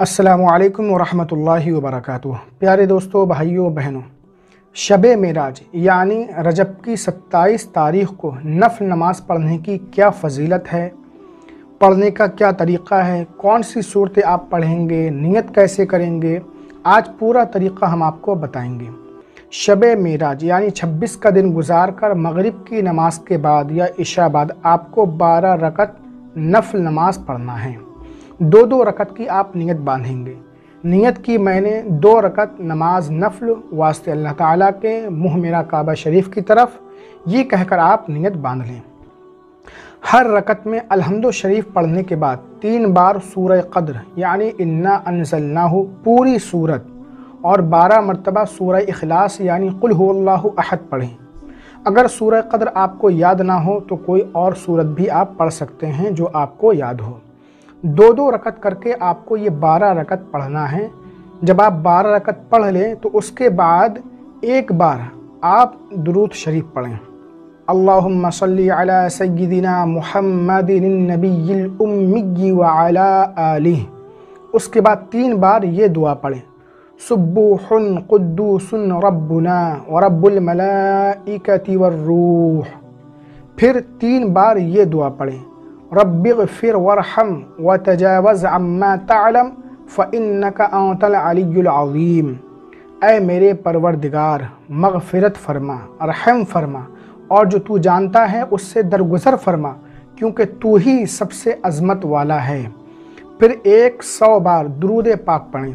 السلام علیکم ورحمۃ اللہ وبرکاتہ۔ پیارے دوستو، بھائیوں بہنوں، شب مرaj یعنی رجب کی 27 تاریخ کو نفل نماز پڑھنے کی کیا فضیلت ہے، پڑھنے کا کیا طریقہ ہے، کون سی صورتیں آپ پڑھیں گے، نیت کیسے کریں گے، آج پورا طریقہ ہم آپ کو بتائیں گے۔ شب مرaj یعنی 26 کا دن گزار کر مغرب کی نماز کے بعد یا عشاء بعد آپ کو 12 رکعت نفل نماز پڑھنا ہے۔ دو رکعت کی آپ نیت باندھیں گے۔ نیت کی میں نے 2 رکعت نماز نفل واسطے اللہ تعالیٰ کے منہ میرا کعبہ شریف کی طرف، یہ کہہ کر آپ نیت باندھ لیں۔ ہر رکعت میں الحمد شریف پڑھنے کے بعد 3 بار سورہ قدر یعنی انا انزلناہ پوری سورت اور 12 مرتبہ سورہ اخلاص یعنی قل هو اللہ احد پڑھیں۔ اگر سورہ قدر آپ کو یاد نہ ہو تو کوئی اور سورت بھی آپ پڑھ سکتے ہیں جو آپ کو یاد ہو۔ 2 رکعت کر کے آپ کو یہ 12 رکعت پڑھنا ہے۔ جب آپ 12 رکعت پڑھ لیں تو اس کے بعد ایک بار آپ درود شریف پڑھیں، اللہم صلی علی سیدنا محمد النبی الامی وعلی آلہ۔ اس کے بعد 3 بار یہ دعا پڑھیں، سبوح قدوس ربنا ورب الملائکۃ والروح۔ پھر 3 بار یہ دعا پڑھیں، رب اغفر ورحم وتجاوز عما تعلم فإنک انت العلی العظیم۔ اے میرے پروردگار، مغفرت فرما، رحم فرما، اور جو تو جانتا ہے اس سے درگزر فرما، کیونکہ تو ہی سب سے عظمت والا ہے۔ پھر 100 بار درود پاک پڑھیں،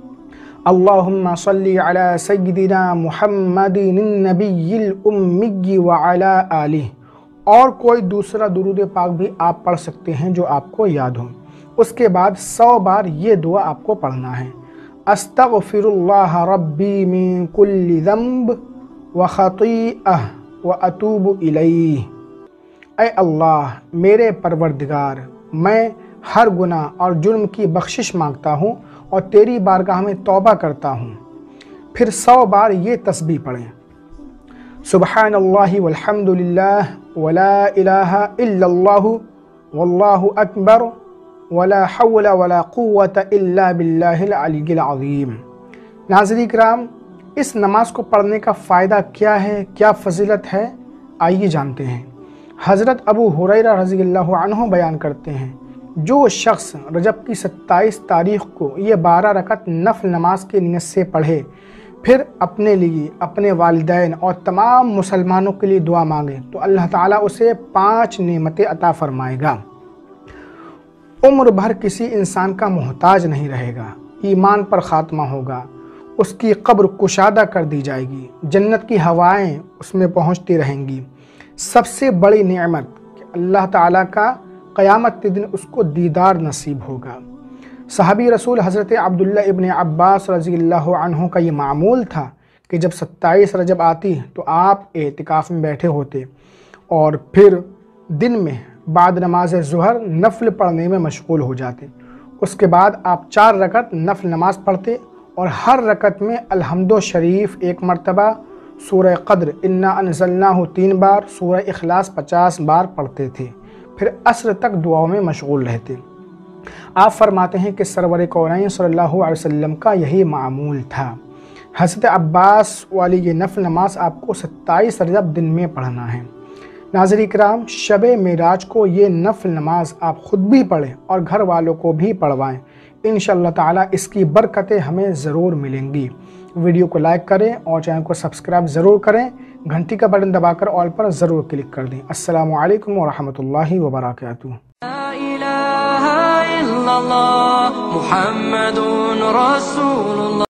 اللہم صلی علی سیدنا محمد النبی الامی وعلی آلہ، اور کوئی دوسرا درود پاک بھی آپ پڑھ سکتے ہیں جو آپ کو یاد ہو۔ اس کے بعد 100 بار یہ دعا آپ کو پڑھنا ہے، استغفر اللہ ربی من کل ذنب وخطیئہ واتوب الیہ۔ اے اللہ میرے پروردگار، میں ہر گناہ اور جرم کی بخشش مانگتا ہوں اور تیری بارگاہ میں توبہ کرتا ہوں۔ پھر 100 بار یہ تسبیح پڑھیں، سبحان اللہ والحمد للہ ولا الہ الا اللہ واللہ اکبر ولا حول ولا قوة الا باللہ العلی العظیم۔ ناظرین کرام، اس نماز کو پڑھنے کا فائدہ کیا ہے، کیا فضیلت ہے، آئیے جانتے ہیں۔ حضرت ابو ہریرہ رضی اللہ عنہ بیان کرتے ہیں، جو شخص رجب کی 27 تاریخ کو یہ 12 رکعت نفل نماز کی نیت سے پڑھے، پھر اپنے لیے، اپنے والدین اور تمام مسلمانوں کے لیے دعا مانگے تو اللہ تعالیٰ اسے 5 نعمتیں عطا فرمائے گا۔ عمر بھر کسی انسان کا محتاج نہیں رہے گا، ایمان پر خاتمہ ہوگا، اس کی قبر کشادہ کر دی جائے گی، جنت کی ہوائیں اس میں پہنچتی رہیں گی۔ سب سے بڑی نعمت کہ اللہ تعالیٰ کا قیامت کے دن اس کو دیدار نصیب ہوگا۔ صحابی رسول حضرت عبداللہ ابن عباس رضی اللہ عنہ کا یہ معمول تھا کہ جب 27 رجب آتی تو آپ اعتکاف میں بیٹھے ہوتے اور پھر دن میں بعد نماز ظہر نفل پڑھنے میں مشغول ہو جاتے۔ اس کے بعد آپ 4 رکعت نفل نماز پڑھتے اور ہر رکعت میں الحمد شریف 1 مرتبہ، سورہ قدر انا انزلناہ 3 بار، سورہ اخلاص 50 بار پڑھتے تھے۔ پھر عصر تک دعاؤں میں مشغول رہتے۔ آپ فرماتے ہیں کہ سرور کونین صلی اللہ علیہ وسلم کا یہی معمول تھا۔ حضرت عباس والی یہ نفل نماز آپ کو 27 رجب دن میں پڑھنا ہے۔ ناظرین کرام، شب معراج کو یہ نفل نماز آپ خود بھی پڑھیں اور گھر والوں کو بھی پڑھوائیں، انشاءاللہ تعالیٰ اس کی برکتیں ہمیں ضرور ملیں گی۔ ویڈیو کو لائک کریں اور چینل کو سبسکرائب ضرور کریں، گھنٹی کا بٹن دبا کر آل پر ضرور کلک کر دیں۔ السلام علیکم ورحمۃ اللہ وبرکاتہ۔ محمد رسول اللہ۔